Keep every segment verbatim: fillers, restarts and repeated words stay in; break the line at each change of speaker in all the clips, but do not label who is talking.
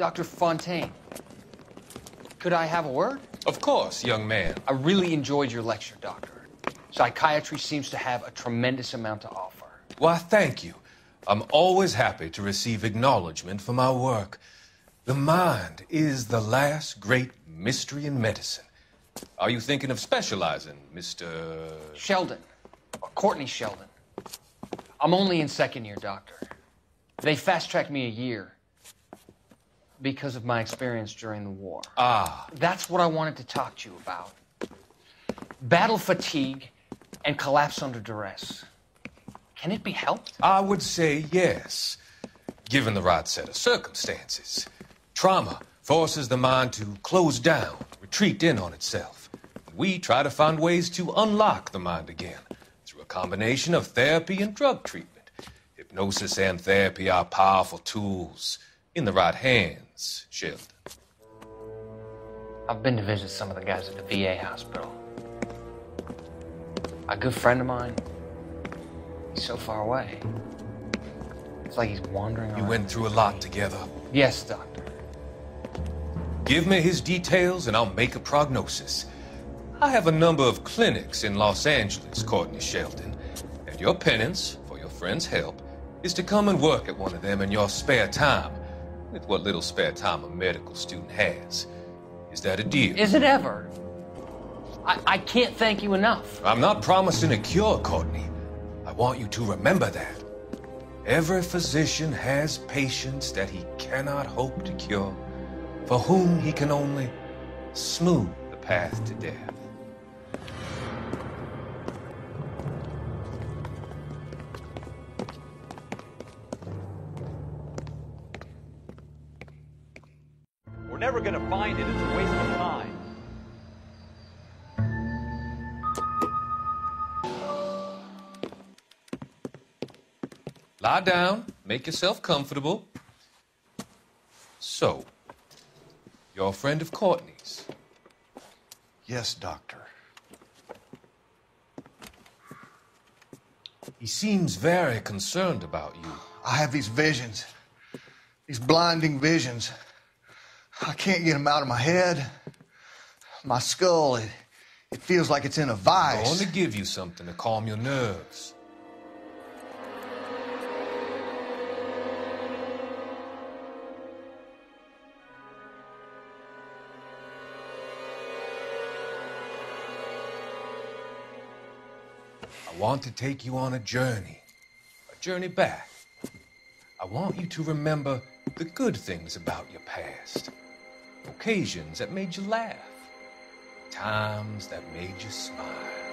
Doctor Fontaine, could I have a word?
Of course, young man.
I really enjoyed your lecture, Doctor. Psychiatry seems to have a tremendous amount to offer.
Why, thank you. I'm always happy to receive acknowledgement for my work. The mind is the last great mystery in medicine. Are you thinking of specializing, Mister
Sheldon, or Courtney Sheldon. I'm only in second year, Doctor. They fast-tracked me a year because of my experience during the war.
Ah.
That's what I wanted to talk to you about. Battle fatigue and collapse under duress. Can it be helped?
I would say yes, given the right set of circumstances. Trauma forces the mind to close down, retreat in on itself. We try to find ways to unlock the mind again through a combination of therapy and drug treatment. Hypnosis and therapy are powerful tools in the right hands, Sheldon.
I've been to visit some of the guys at the V A hospital. A good friend of mine, he's so far away. It's like he's wandering around.
You went through a lot together.
Yes, Doctor.
Give me his details and I'll make a prognosis. I have a number of clinics in Los Angeles, Courtney Sheldon, and your penance, for your friend's help, is to come and work at one of them in your spare time, with what little spare time a medical student has. Is that a deal?
Is it ever? I, I can't thank you enough.
I'm not promising a cure, Courtney. I want you to remember that. Every physician has patients that he cannot hope to cure, for whom he can only smooth the path to death.
We're never gonna find it. It's a waste of time.
Lie down, make yourself comfortable. So, you're a friend of Courtney's?
Yes, Doctor.
He seems very concerned about you.
I have these visions, these blinding visions. I can't get them out of my head. My skull, it, it feels like it's in a
I
vice.
want to give you something to calm your nerves. I want to take you on a journey, a journey back. I want you to remember the good things about your past, occasions that made you laugh, times that made you smile.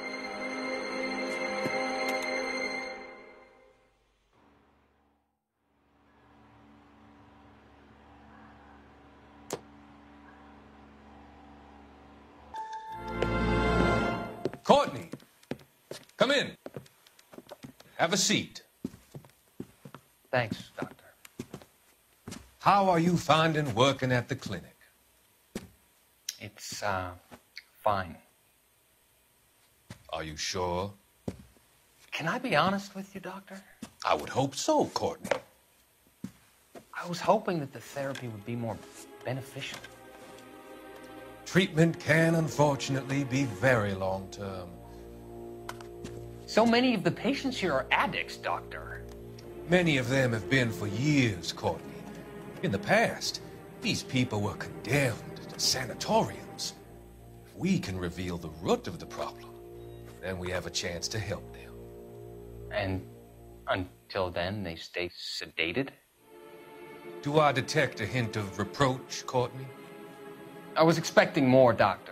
Courtney, come in. Have a seat.
Thanks, Doctor.
How are you finding working at the clinic?
It's, uh, fine.
Are you sure?
Can I be honest with you, Doctor?
I would hope so, Courtney.
I was hoping that the therapy would be more beneficial.
Treatment can, unfortunately, be very long-term.
So many of the patients here are addicts, Doctor.
Many of them have been for years, Courtney. In the past, these people were condemned to sanatoriums. If we can reveal the root of the problem, then we have a chance to help them.
And until then, they stay sedated?
Do I detect a hint of reproach, Courtney?
I was expecting more, Doctor.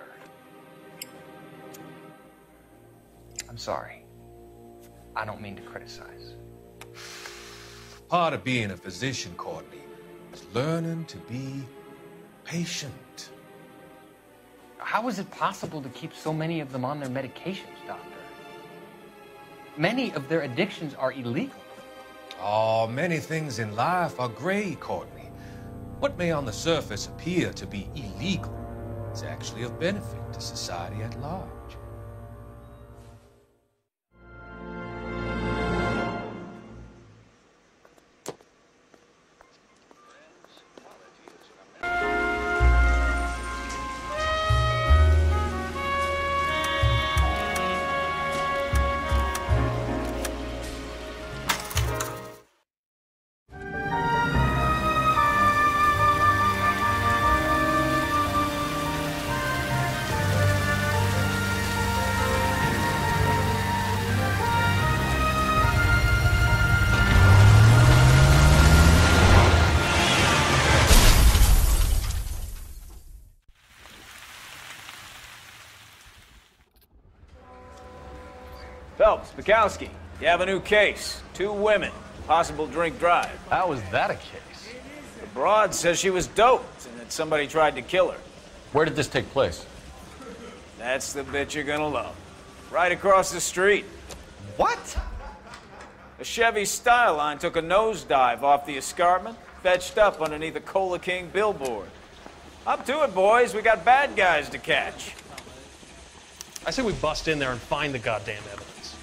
I'm sorry. I don't mean to criticize.
Part of being a physician, Courtney, is learning to be patient.
How is it possible to keep so many of them on their medications, Doctor? Many of their addictions are illegal.
Oh, many things in life are gray, Courtney. What may on the surface appear to be illegal is actually of benefit to society at large.
Phelps, Bukowski, you have a new case. Two women, possible drink drive.
How was that a case?
The broad says she was doped and that somebody tried to kill her.
Where did this take place?
That's the bit you're gonna love. Right across the street.
What?
A Chevy Styline took a nosedive off the escarpment, fetched up underneath a Cola King billboard. Up to it, boys. We got bad guys to catch.
I say we bust in there and find the goddamn evidence.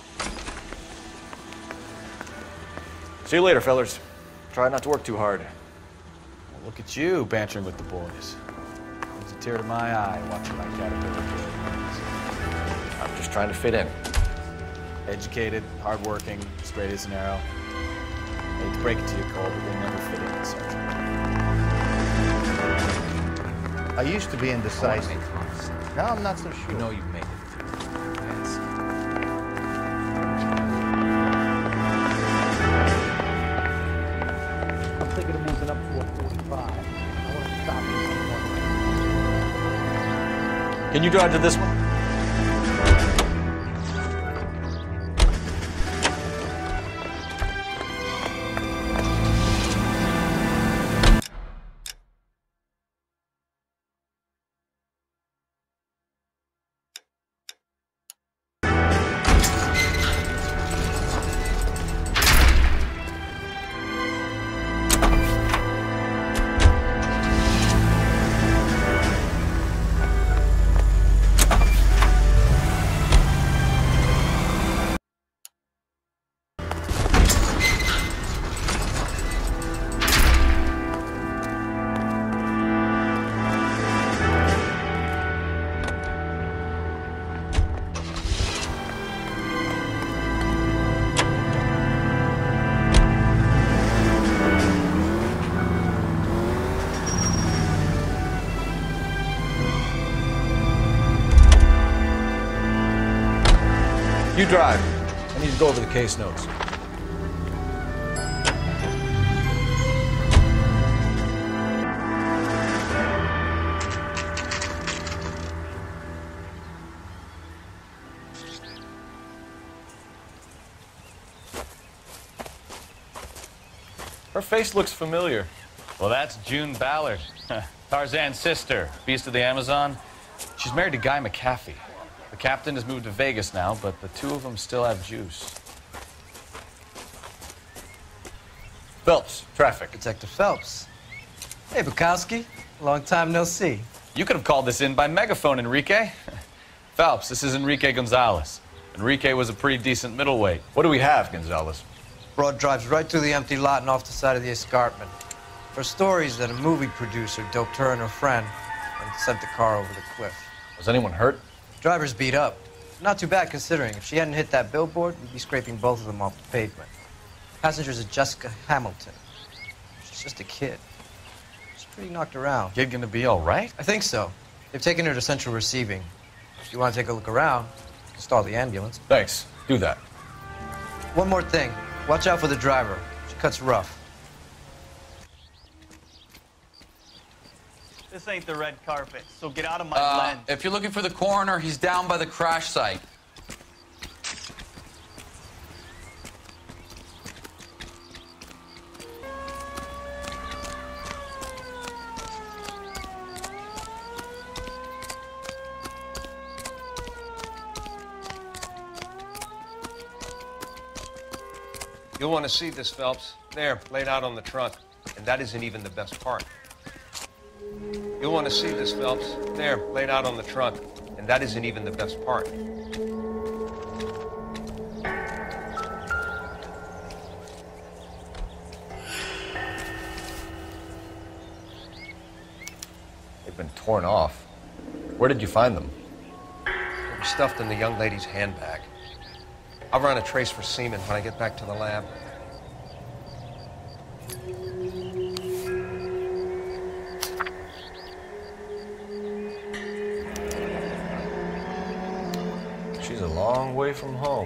See you later, fellas. Try not to work too hard.
Well, look at you bantering with the boys. It's a tear to my eye watching my caterpillar kill.
I'm just trying to fit in.
Educated, hardworking, straight as an arrow. I hate to break it to you, Cole, but you'll never fit in, Sergeant.
I used to be indecisive. Now I'm not so sure.
You know you've made it. Yes.
I'm thinking of moving up to a forty-five. I want to stop you somewhere.
Can you drive to this one?
You drive. I need to go over the case notes.
Her face looks familiar. Well, that's June Ballard, Tarzan's sister, beast of the Amazon. She's married to Guy McAfee. The captain has moved to Vegas now, but the two of them still have juice. Phelps, traffic.
Detective Phelps. Hey, Bukowski. Long time no see.
You could have called this in by megaphone, Enrique. Phelps, this is Enrique Gonzalez. Enrique was a pretty decent middleweight. What do we have, Gonzalez?
Broad drives right through the empty lot and off the side of the escarpment. Her stories that a movie producer doped her and her friend and sent the car over the cliff.
Was anyone hurt?
Driver's beat up. Not too bad considering. If she hadn't hit that billboard, we'd be scraping both of them off the pavement. Passenger's a Jessica Hamilton. She's just a kid. She's pretty knocked around.
Kid gonna be all right?
I think so. They've taken her to central receiving. If you want to take a look around, stall the ambulance.
Thanks. Do that.
One more thing. Watch out for the driver. She cuts rough.
This ain't the red carpet, so get out of my
Uh,
lens.
if you're looking for the coroner, he's down by the crash site.
You'll want to see this, Phelps. There, laid out on the trunk. And that isn't even the best part. You'll want to see this, Phelps. There, laid out on the trunk. And that isn't even the best part.
They've been torn off. Where did you find them?
They were stuffed in the young lady's handbag. I'll run a trace for semen when I get back to the lab.
She's a long way from home.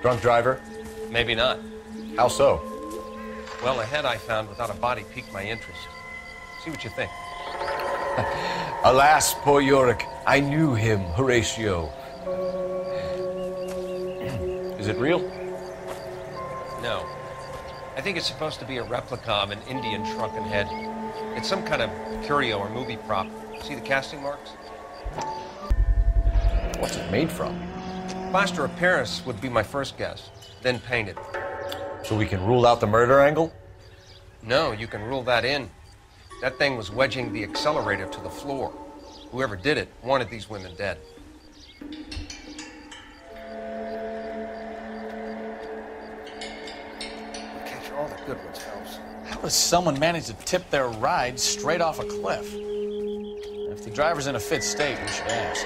drunk driver?
Maybe not.
How so?
Well, a head I found without a body piqued my interest. See what you think.
Alas, poor Yorick, I knew him, Horatio. Is it real?
No. I think it's supposed to be a replica of an Indian shrunken head. It's some kind of curio or movie prop. See the casting marks?
What's it made from?
Plaster of Paris would be my first guess, then painted.
So we can rule out the murder angle?
No, you can rule that in. That thing was wedging the accelerator to the floor. Whoever did it wanted these women dead.
Catch all the good ones helps.
How does someone manage to tip their ride straight off a cliff? If the driver's in a fit state, we should ask.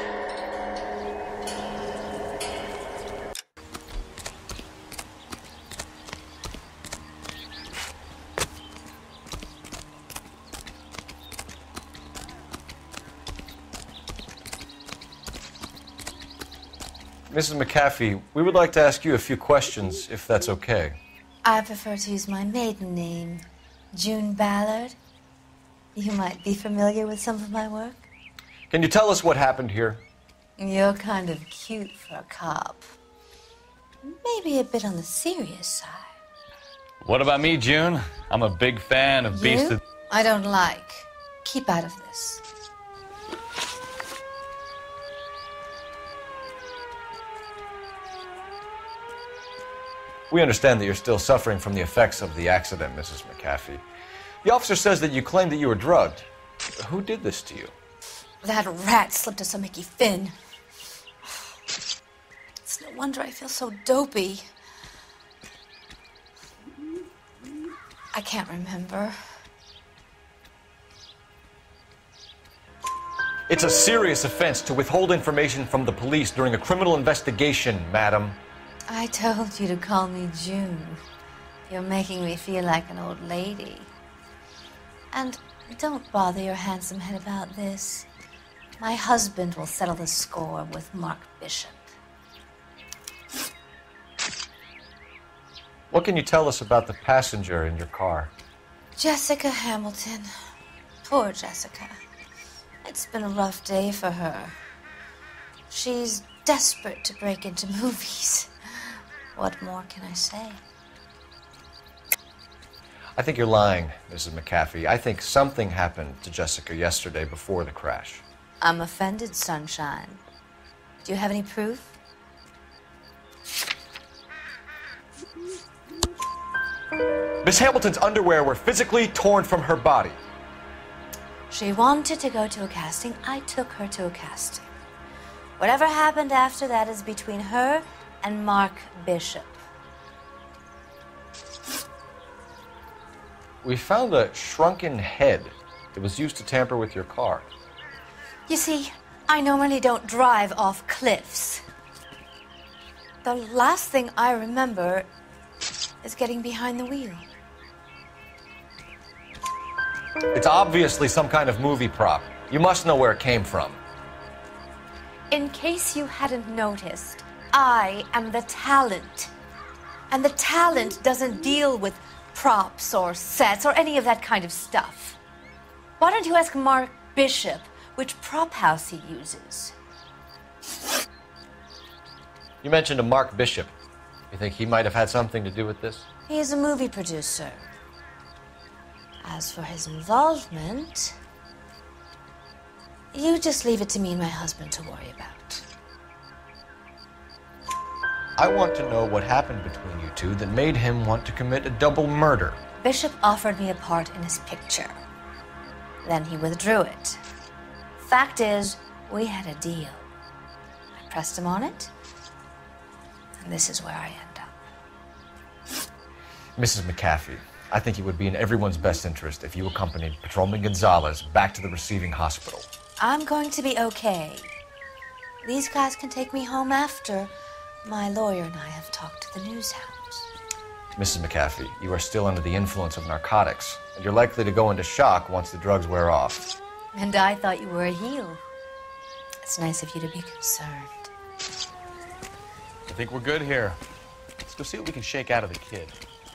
Missus McAfee, we would like to ask you a few questions, if that's okay.
I prefer to use my maiden name, June Ballard. You might be familiar with some of my work.
Can you tell us what happened here?
You're kind of cute for a cop. Maybe a bit on the serious side.
What about me, June? I'm a big fan of Beast
You?
of...
I don't like. Keep out of this.
We understand that you're still suffering from the effects of the accident, Missus McAfee. The officer says that you claimed that you were drugged. Who did this to you?
That rat slipped us a Mickey Finn. It's no wonder I feel so dopey. I can't remember.
It's a serious offense to withhold information from the police during a criminal investigation, madam.
I told you to call me June. You're making me feel like an old lady. And don't bother your handsome head about this. My husband will settle the score with Mark Bishop.
What can you tell us about the passenger in your car?
Jessica Hamilton. Poor Jessica. It's been a rough day for her. She's desperate to break into movies. What more can I say?
I think you're lying, Missus McAfee. I think something happened to Jessica yesterday before the crash.
I'm offended, Sunshine. Do you have any proof?
Miss Hamilton's underwear were physically torn from her body.
She wanted to go to a casting. I took her to a casting. Whatever happened after that is between her and Mark Bishop.
We found a shrunken head that was used to tamper with your car.
You see, I normally don't drive off cliffs. The last thing I remember is getting behind the wheel.
It's obviously some kind of movie prop. You must know where it came from.
In case you hadn't noticed, I am the talent. And the talent doesn't deal with props or sets or any of that kind of stuff. Why don't you ask Mark Bishop which prop house he uses?
You mentioned a Mark Bishop. You think he might have had something to do with this?
He is a movie producer. As for his involvement, you just leave it to me and my husband to worry about.
I want to know what happened between you two that made him want to commit a double murder.
Bishop offered me a part in his picture. Then he withdrew it. Fact is, we had a deal. I pressed him on it, and this is where I end up.
Missus McAfee, I think it would be in everyone's best interest if you accompanied Patrolman Gonzalez back to the receiving hospital.
I'm going to be okay. These guys can take me home after my lawyer and I have talked to the news hounds.
Missus McAfee, you are still under the influence of narcotics, and you're likely to go into shock once the drugs wear off.
And I thought you were a heel. It's nice of you to be concerned.
I think we're good here.
Let's go see what we can shake out of the kid.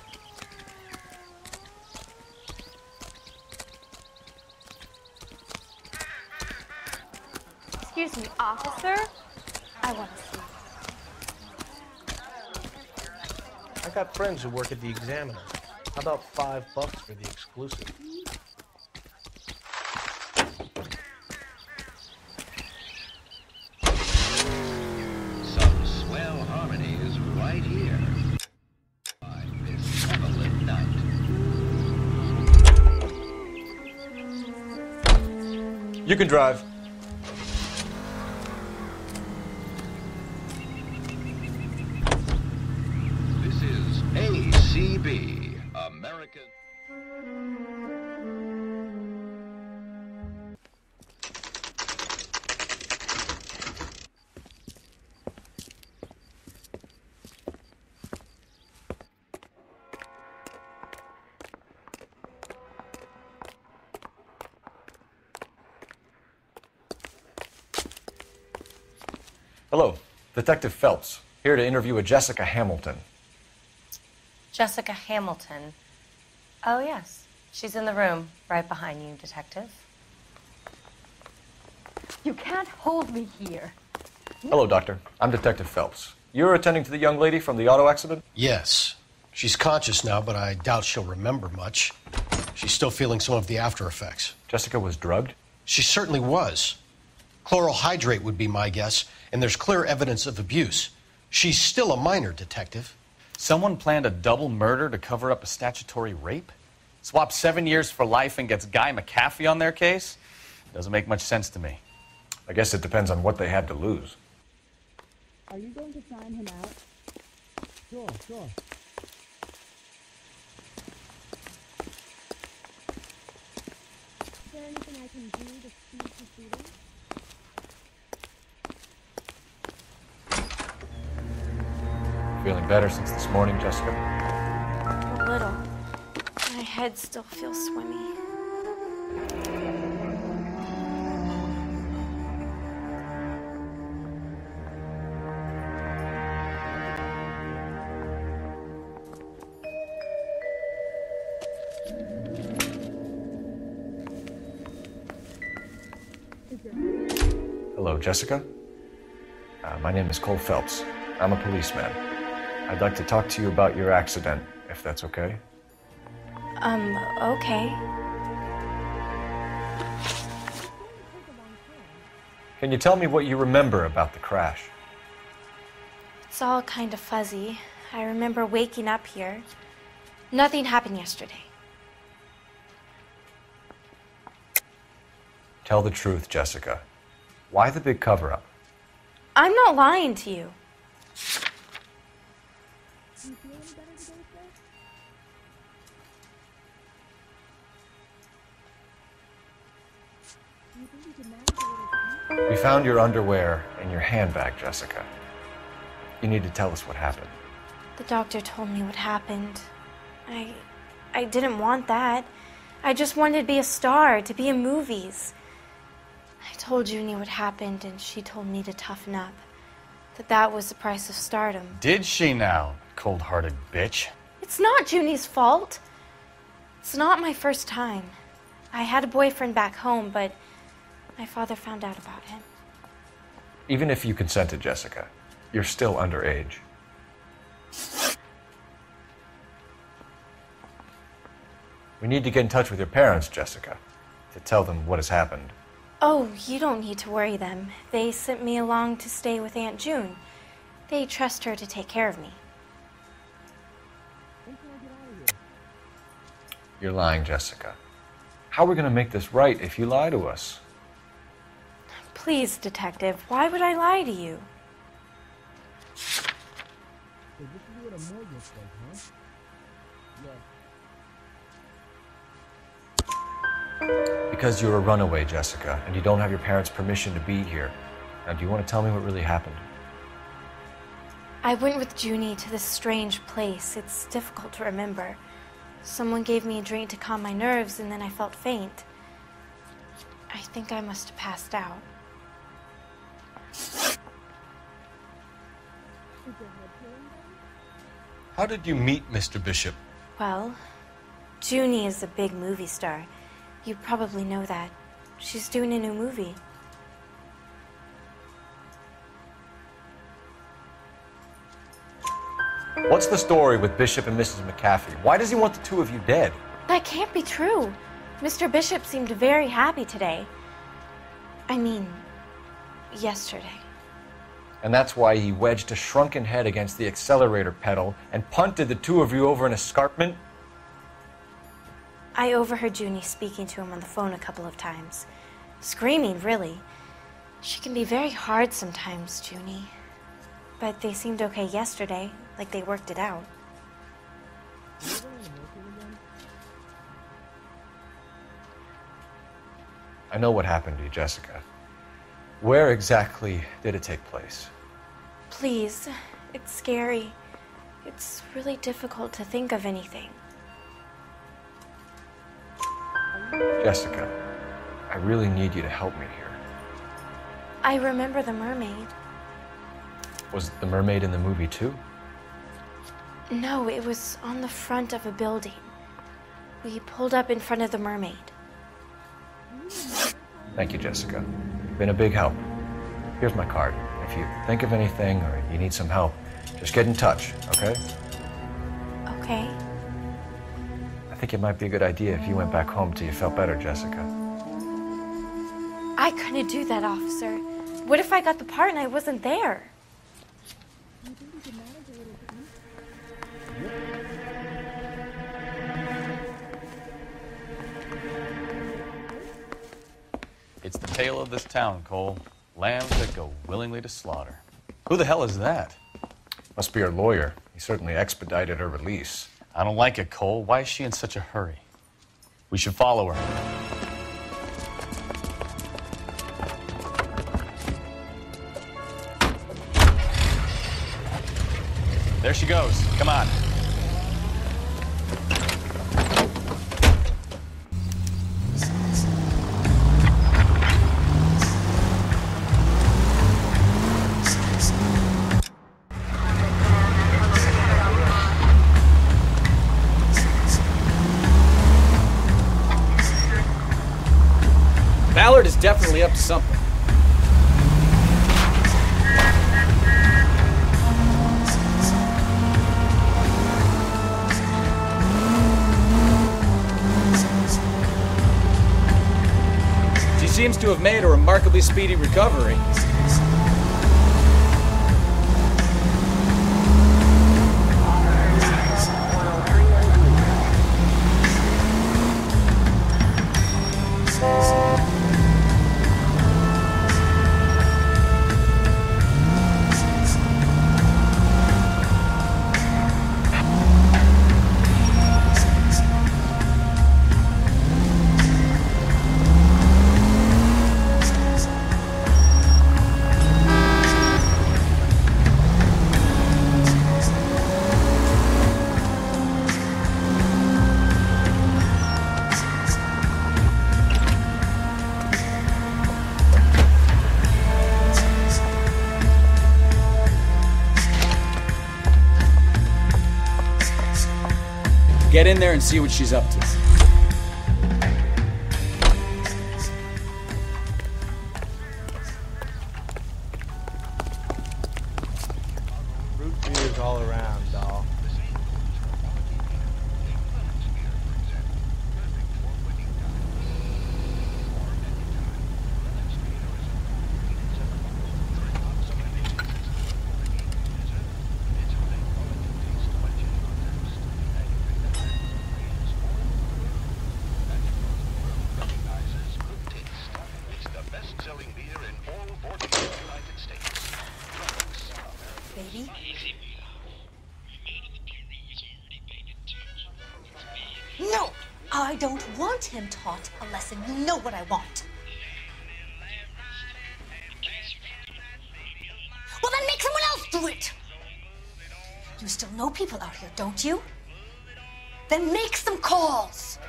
Excuse me, officer. I want to see.
I got friends who work at the Examiner. How about five bucks for the exclusive?
Some swell harmonies right here. By Miss Evelyn Knight.
You can drive.
This is A C B, American.
Hello, Detective Phelps, here to interview a Jessica Hamilton.
Jessica Hamilton. Oh, yes. She's in the room, right behind you, Detective.
You can't hold me here.
Hello, Doctor. I'm Detective Phelps. You're attending to the young lady from the auto accident?
Yes. She's conscious now, but I doubt she'll remember much. She's still feeling some of the after effects.
Jessica was drugged?
She certainly was. Chloral hydrate would be my guess, and there's clear evidence of abuse. She's still a minor, Detective.
Someone planned a double murder to cover up a statutory rape? Swap seven years for life and gets Guy McAfee on their case? Doesn't make much sense to me.
I guess it depends on what they had to lose.
Are you going to sign him out? Sure, sure. Is there anything I can do to speed proceedings?
Feeling better since this morning, Jessica?
A little. My head still feels swimmy.
Hello, Jessica. Uh, my name is Cole Phelps. I'm a policeman. I'd like to talk to you about your accident, if that's okay.
Um, okay.
Can you tell me what you remember about the crash?
It's all kind of fuzzy. I remember waking up here. Nothing happened yesterday.
Tell the truth, Jessica. Why the big cover-up?
I'm not lying to you.
We found your underwear in your handbag, Jessica. You need to tell us what happened.
The doctor told me what happened. I... I didn't want that. I just wanted to be a star, to be in movies. I told Junie what happened, and she told me to toughen up. That that was the price of stardom.
Did she now, cold-hearted bitch?
It's not Junie's fault. It's not my first time. I had a boyfriend back home, but my father found out about him.
Even if you consented, Jessica, you're still underage. We need to get in touch with your parents, Jessica, to tell them what has happened.
Oh, you don't need to worry them. They sent me along to stay with Aunt June. They trust her to take care of me.
You're lying, Jessica. How are we going to make this right if you lie to us?
Please, Detective, why would I lie to you?
Because you're a runaway, Jessica, and you don't have your parents' permission to be here. Now, do you want to tell me what really happened?
I went with Junie to this strange place. It's difficult to remember. Someone gave me a drink to calm my nerves, and then I felt faint. I think I must have passed out.
How did you meet Mister Bishop?
Well, Junie is a big movie star. You probably know that. She's doing a new movie.
What's the story with Bishop and Missus McAfee? Why does he want the two of you dead?
That can't be true. Mister Bishop seemed very happy today. I mean, yesterday.
And that's why he wedged a shrunken head against the accelerator pedal and punted the two of you over an escarpment?
I overheard Junie speaking to him on the phone a couple of times. Screaming, really. She can be very hard sometimes, Junie. But they seemed okay yesterday, like they worked it out.
I know what happened to you, Jessica. Where exactly did it take place?
Please, it's scary. It's really difficult to think of anything.
Jessica, I really need you to help me here.
I remember the mermaid.
Was the mermaid in the movie too?
No, it was on the front of a building. We pulled up in front of the mermaid.
Thank you, Jessica. You've been a big help. Here's my card. If you think of anything or you need some help, just get in touch, okay?
Okay.
I think it might be a good idea if you went back home till you felt better, Jessica.
I couldn't do that, officer. What if I got the part and I wasn't there?
It's the tale of this town, Cole. Lambs that go willingly to slaughter. Who the hell is that?
Must be her lawyer. He certainly expedited her release.
I don't like it, Cole. Why is she in such a hurry? We should follow her. There she goes. Come on.
Ballard is definitely up to something. She seems to have made a remarkably speedy recovery. Get in there and see what she's up to.
Root beers all around, doll.
Baby? No! I don't want him taught a lesson. You know what I want. Well, then make someone else do it! You still know people out here, don't you? Then make some calls!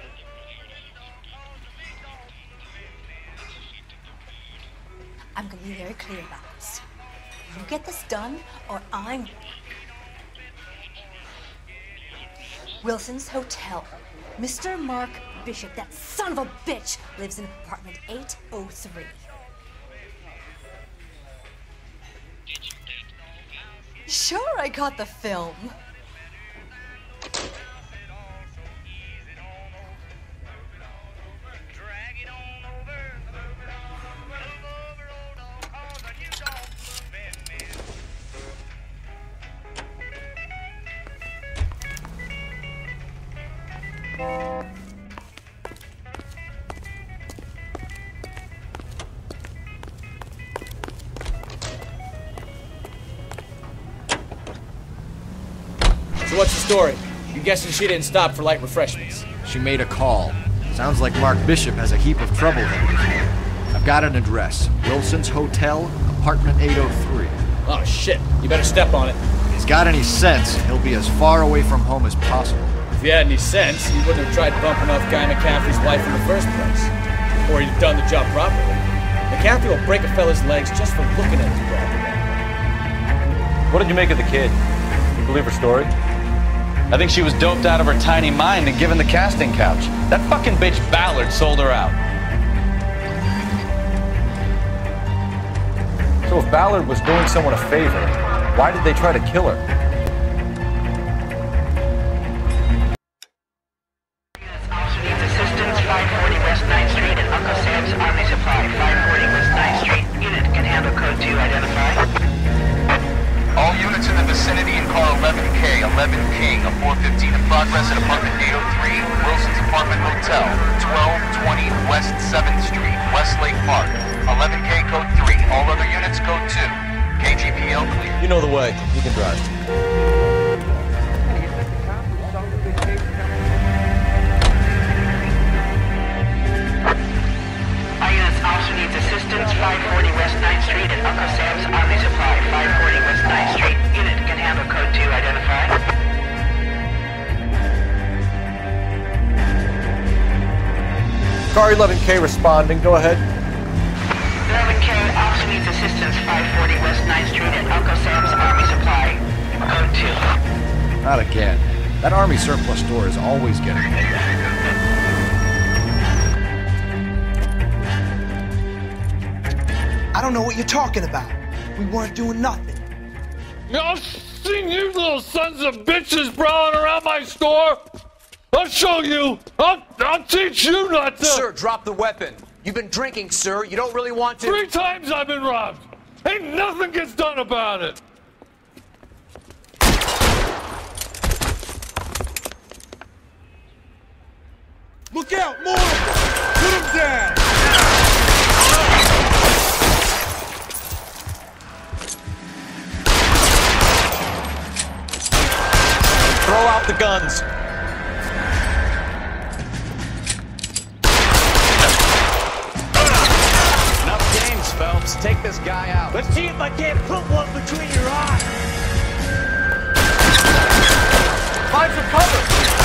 I'm gonna be very clear about this. You get this done, or I'm... Wilson's Hotel. Mister Mark Bishop, that son of a bitch, lives in apartment eight oh three. Sure, I got the film.
So what's the story? I'm guessing she didn't stop for light refreshments.
She made a call. Sounds like Mark Bishop has a heap of trouble headed his way. I've got an address. Wilson's Hotel, apartment eight oh three.
Oh shit, you better step on it.
If he's got any sense, he'll be as far away from home as possible.
If he had any sense, he wouldn't have tried bumping off Guy McCaffrey's wife in the first place. Or he'd have done the job properly. McCaffrey will break a fella's legs just for looking at his brother.
What did you make of the kid? You believe her story? I think she was doped out of her tiny mind and given the casting couch. That fucking bitch Ballard sold her out.
So if Ballard was doing someone a favor, why did they try to kill her?
Assistance, five forty West ninth Street at Uncle Sam's Army Supply. five forty West ninth Street. Unit can handle code two identify.
All units in the vicinity in car eleven K, eleven King, a four fifteen in progress at apartment eight oh three, Wilson's Apartment Hotel, twelve twenty West seventh Street, Westlake Park. eleven K code three, all other units code two. K G P L clear.
You know the way. You can drive.
Our units also needs assistance, five forty West ninth Street at Uncle Sam's Army Supply. five forty West ninth Street. Unit can handle code two identify.
Car eleven K responding. Go ahead.
eleven K also needs assistance, five forty West ninth Street at Uncle Sam's Army Supply. Code two.
Not again. That Army surplus store is always getting pulled down.
I don't know what you're talking about. We weren't doing nothing.
I've seen you little sons of bitches prowling around my store. I'll show you. I'll, I'll teach you not to.
Sir, drop the weapon. You've been drinking, sir. You don't really want to.
Three times I've been robbed. Ain't nothing gets done about it.
Look out, more! Put him down!
Throw out the guns.
Enough games, Phelps. Take this guy out.
Let's see if I can't put one between your eyes.
Find some cover.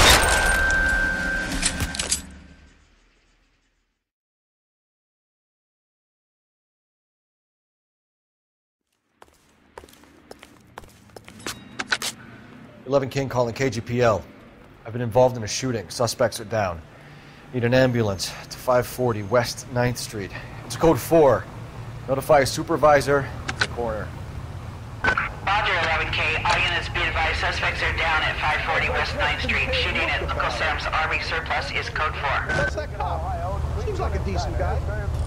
eleven King calling K G P L. I've been involved in a shooting. Suspects are down. Need an ambulance to five forty West ninth Street. It's code four. Notify a supervisor at the corner.
Roger, eleven K. All units be advised suspects are down at five forty West ninth Street. Shooting at Uncle Sam's Army Surplus is code four.
That's that cop. Seems like a decent guy.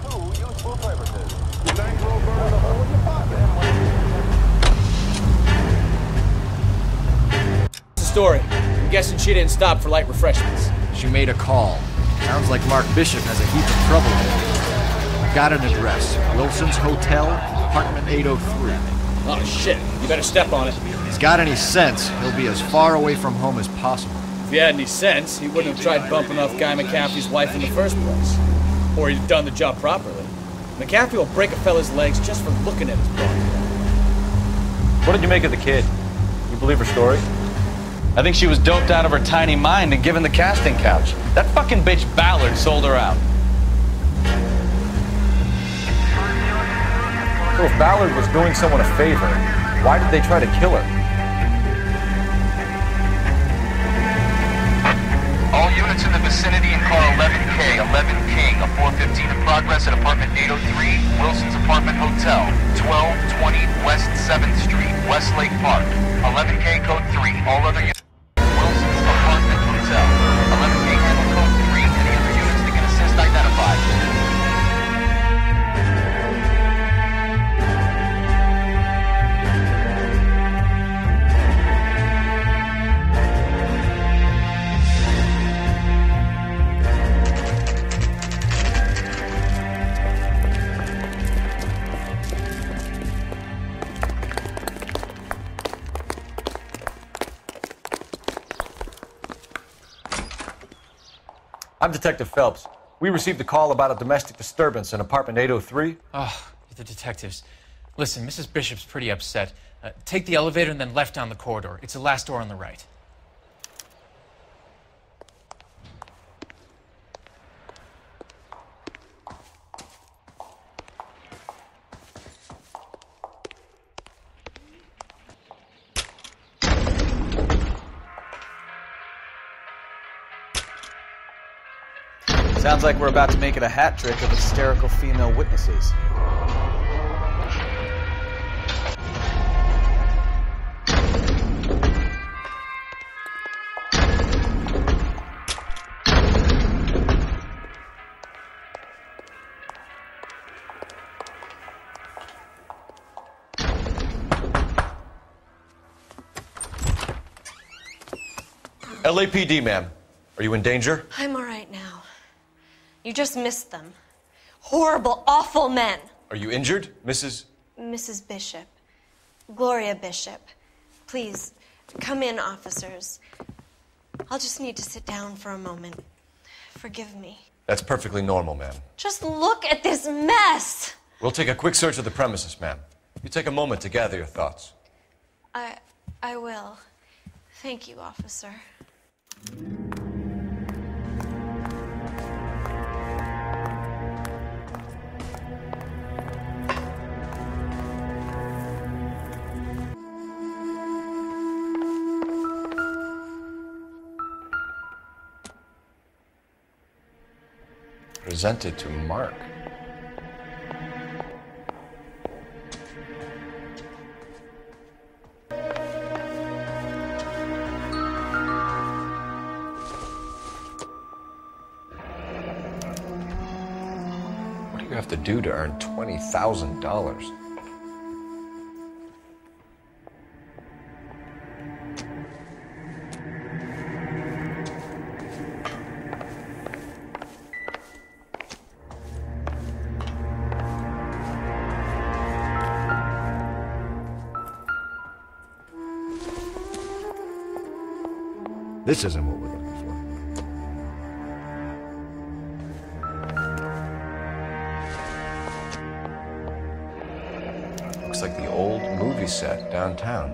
What's the story? I'm guessing she didn't stop for light refreshments.
She made a call. Sounds like Mark Bishop has a heap of trouble headed his way. I've got an address. Wilson's Hotel, apartment eight oh three.
Oh shit, you better step on it.
If he's got any sense, he'll be as far away from home as possible.
If he had any sense, he wouldn't have tried bumping off Guy McCaffrey's wife in the first place. Or he'd have done the job properly. McCaffrey will break a fella's legs just for looking at his brother.
What did you make of the kid? You believe her story? I think she was doped out of her tiny mind and given the casting couch. That fucking bitch Ballard sold her out.
So if Ballard was doing someone a favor, why did they try to kill her?
units in the vicinity in car eleven K, eleven King, a four fifteen in progress at apartment eight oh three, Wilson's Apartment Hotel, twelve twenty West seventh Street, Westlake Park. eleven K code three, all other units. Wilson's Apartment Hotel, eleven K handle code three, any other units that can assist identified.
I'm Detective Phelps. We received a call about a domestic disturbance in apartment eight oh three.
Oh, the detectives. Listen, Missus Bishop's pretty upset. Uh, take the elevator and then left down the corridor. It's the last door on the right.
Sounds like we're about to make it a hat trick of hysterical female witnesses.
L A P D, ma'am. Are you in danger?
I'm all right now. You just missed them. Horrible, awful men.
Are you injured, Missus
Missus Bishop. Gloria Bishop. Please, come in, officers. I'll just need to sit down for a moment. Forgive me.
That's perfectly normal, ma'am.
Just look at this mess!
We'll take a quick search of the premises, ma'am. You take a moment to gather your thoughts.
I... I will. Thank you, officer.
Presented to Mark. What do you have to do to earn twenty thousand dollars? This isn't what we're looking for. Looks like the old movie set downtown.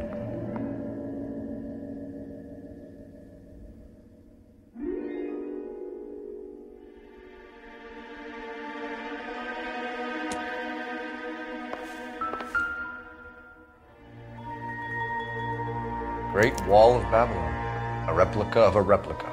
Great Wall of Babylon. A replica of a replica.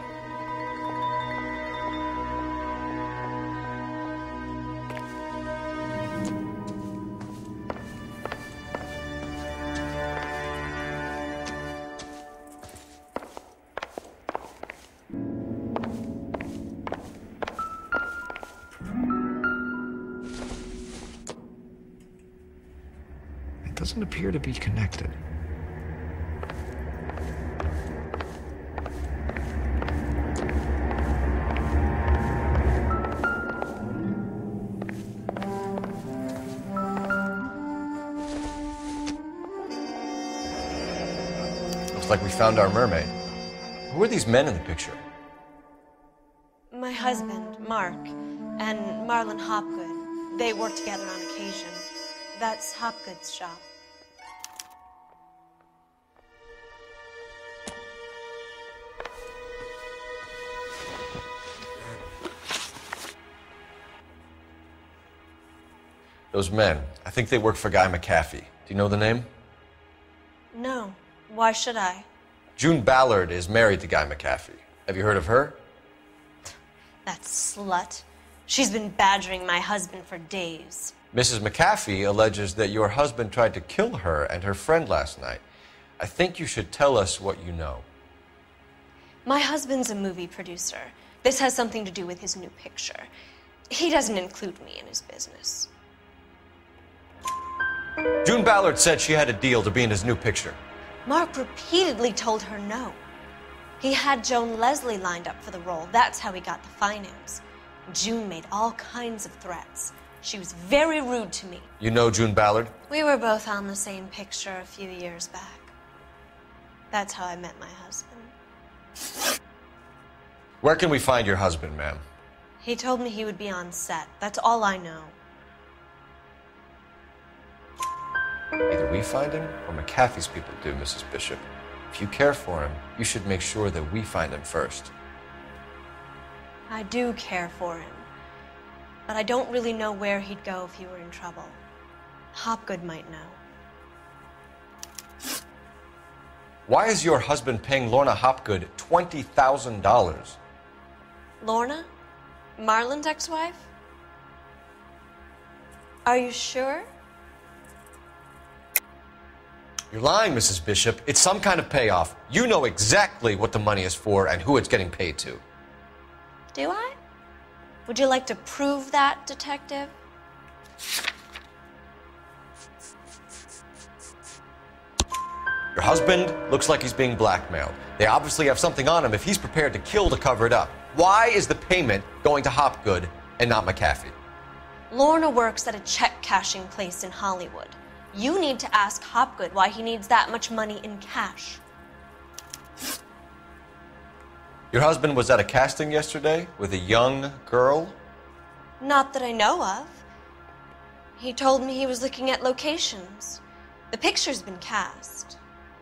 It doesn't appear to be connected. Like we found our mermaid. Who are these men in the picture?
My husband, Mark, and Marlon Hopgood. They work together on occasion. That's Hopgood's shop.
Those men, I think they work for Guy McAfee. Do you know the name?
No. Why should I?
June Ballard is married to Guy McAfee. Have you heard of her?
That slut. She's been badgering my husband for days.
Missus McAfee alleges that your husband tried to kill her and her friend last night. I think you should tell us what you know.
My husband's a movie producer. This has something to do with his new picture. He doesn't include me in his business.
June Ballard said she had a deal to be in his new picture.
Mark repeatedly told her no. He had Joan Leslie lined up for the role. That's how he got the finance. June made all kinds of threats. She was very rude to me.
You know June Ballard?
We were both on the same picture a few years back. That's how I met my husband.
Where can we find your husband, ma'am?
He told me he would be on set. That's all I know.
Either we find him or McAfee's people do, Missus Bishop. If you care for him, you should make sure that we find him first.
I do care for him, but I don't really know where he'd go if he were in trouble. Hopgood might know.
Why is your husband paying Lorna Hopgood twenty thousand dollars?
Lorna? Marlon's ex-wife? Are you sure?
You're lying, Missus Bishop. It's some kind of payoff. You know exactly what the money is for and who it's getting paid to.
Do I? Would you like to prove that, Detective?
Your husband looks like he's being blackmailed. They obviously have something on him if he's prepared to kill to cover it up. Why is the payment going to Hopgood and not McAfee?
Lorna works at a check-cashing place in Hollywood. You need to ask Hopgood why he needs that much money in cash.
Your husband was at a casting yesterday with a young girl?
Not that I know of. He told me he was looking at locations. The picture's been cast.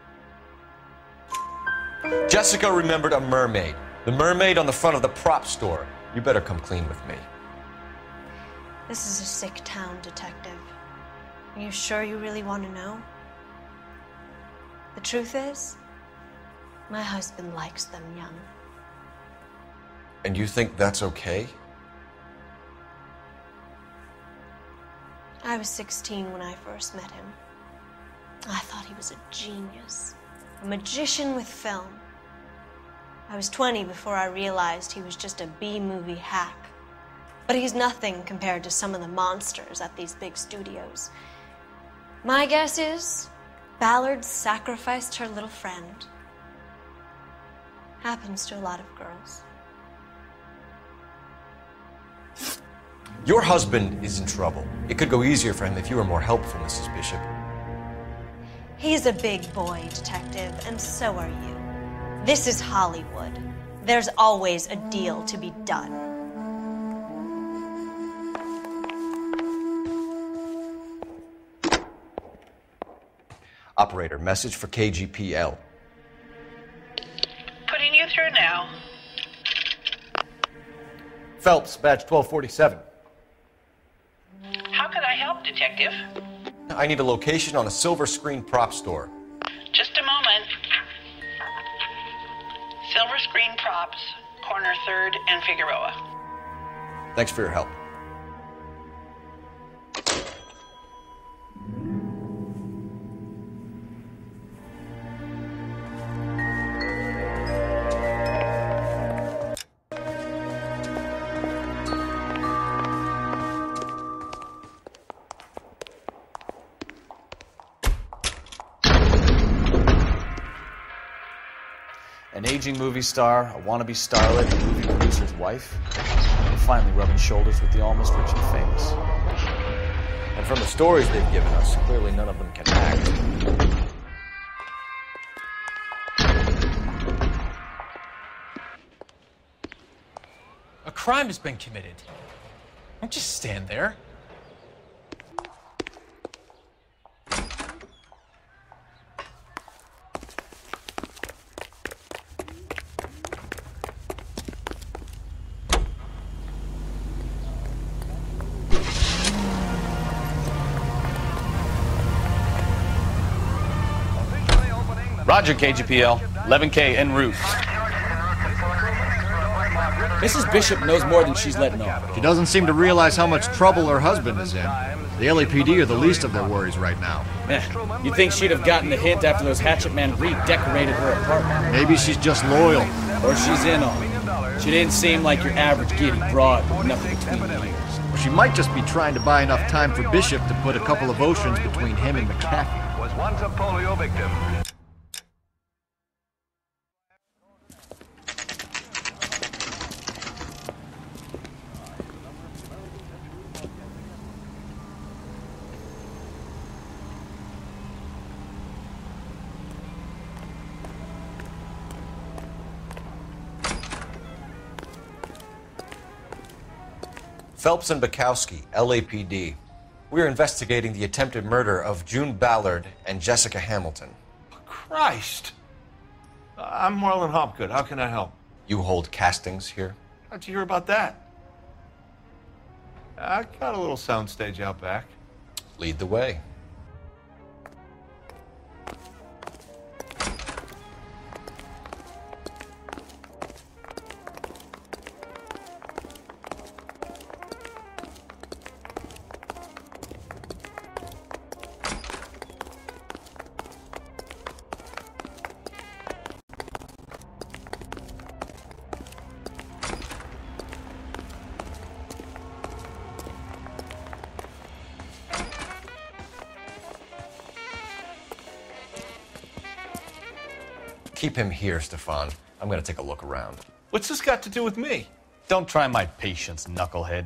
Jessica remembered a mermaid. The mermaid on the front of the prop store. You better come clean with me.
This is a sick town, Detective. Are you sure you really want to know? The truth is, my husband likes them young.
And you think that's okay?
I was sixteen when I first met him. I thought he was a genius, a magician with film. I was twenty before I realized he was just a B-movie hack. But he's nothing compared to some of the monsters at these big studios. My guess is Ballard sacrificed her little friend. Happens to a lot of girls.
Your husband is in trouble. It could go easier for him if you were more helpful, Missus Bishop.
He's a big boy, Detective, and so are you. This is Hollywood. There's always a deal to be done.
Operator, message for K G P L.
Putting you through now.
Phelps, badge twelve forty-seven.
How can I help, Detective?
I need a location on a silver screen prop store.
Just a moment. Silver Screen Props, corner third and Figueroa.
Thanks for your help.
An aging movie star, a wannabe starlet, a movie producer's wife. We're finally rubbing shoulders with the almost rich and famous.
And from the stories they've given us, clearly none of them can act.
A crime has been committed. Don't just stand there.
Roger, K G P L. eleven K en route.
Missus Bishop knows more than she's letting on.
She doesn't seem to realize how much trouble her husband is in. The L A P D are the least of their worries right now.
Eh, you'd think she'd have gotten the hint after those hatchet men redecorated her apartment.
Maybe she's just loyal.
Or she's in on it. She didn't seem like your average giddy broad with nothing between the ears.
She might just be trying to buy enough time for Bishop to put a couple of oceans between him and McCaffrey.
Was once a polio victim.
Phelps and Bukowski, L A P D. We are investigating the attempted murder of June Ballard and Jessica Hamilton.
Christ! Uh, I'm Marlon Hopgood. How can I help?
You hold castings here?
How'd you hear about that? I got a little soundstage out back.
Lead the way. Keep him here, Stefan. I'm gonna take a look around.
What's this got to do with me?
Don't try my patience, knucklehead.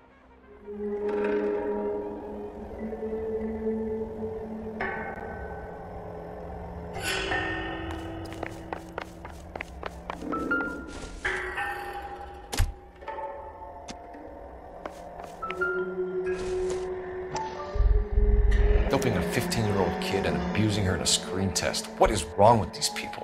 Doping a fifteen-year-old kid and abusing her in a screen test. What is wrong with these people?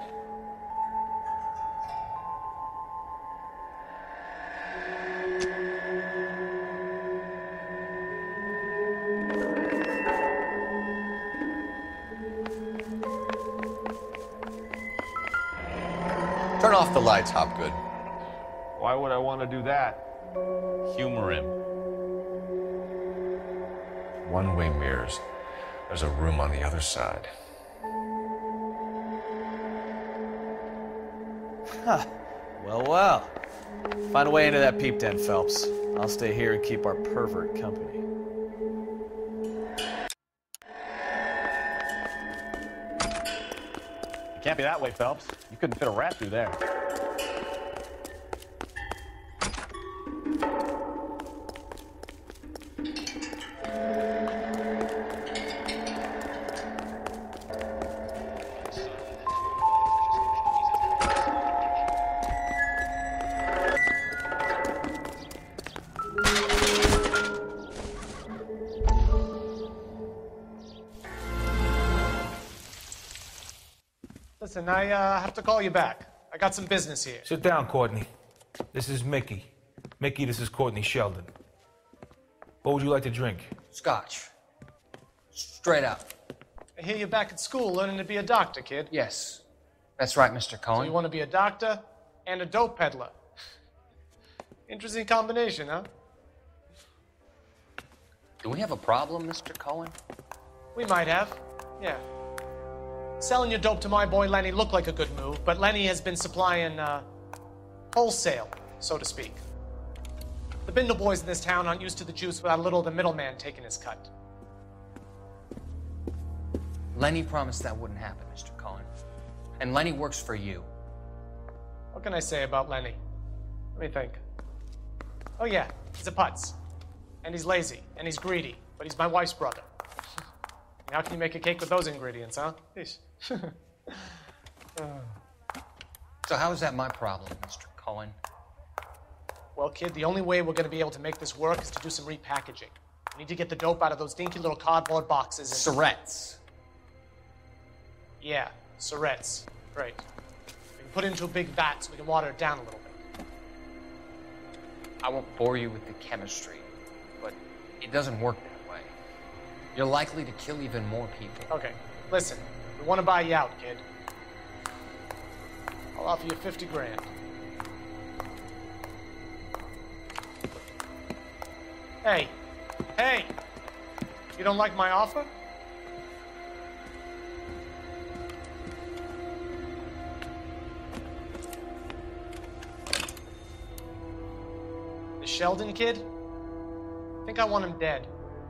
Turn off the lights, Hopgood.
Why would I want to do that?
Humor him.
One-way mirrors. There's a room on the other side.
Huh. Well, well. Find a way into that peep den, Phelps. I'll stay here and keep our pervert company.
It can't be that way, Phelps. You couldn't fit a rat through there.
Listen, I uh, have to call you back. I got some business here.
Sit down, Courtney. This is Mickey. Mickey, this is Courtney Sheldon. What would you like to drink?
Scotch. Straight up.
I hear you're back at school learning to be a doctor, kid.
Yes. That's right, Mister Cohen.
So you want to be a doctor and a dope peddler. Interesting combination, huh?
Do we have a problem, Mister Cohen?
We might have, yeah. Selling your dope to my boy Lenny looked like a good move, but Lenny has been supplying, uh, wholesale, so to speak. The Bindle boys in this town aren't used to the juice without a little of the middleman taking his cut.
Lenny promised that wouldn't happen, Mister Cohen. And Lenny works for you.
What can I say about Lenny? Let me think. Oh yeah, he's a putz. And he's lazy, and he's greedy, but he's my wife's brother. How can you make a cake with those ingredients, huh?
So how is that my problem, Mister Cohen?
Well, kid, the only way we're going to be able to make this work is to do some repackaging. We need to get the dope out of those dinky little cardboard boxes and...
Syrettes.
Yeah, syrettes. Great. We can put it into a big vat so we can water it down a little bit.
I won't bore you with the chemistry, but it doesn't work that way. You're likely to kill even more people.
Okay, listen. We want to buy you out, kid. I'll offer you fifty grand. Hey, hey, you don't like my offer? The Sheldon kid? I think I want him dead.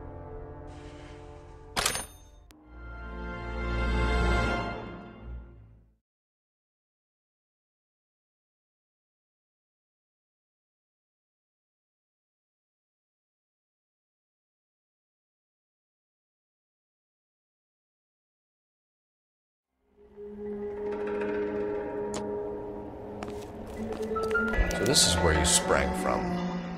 So this is where you sprang from.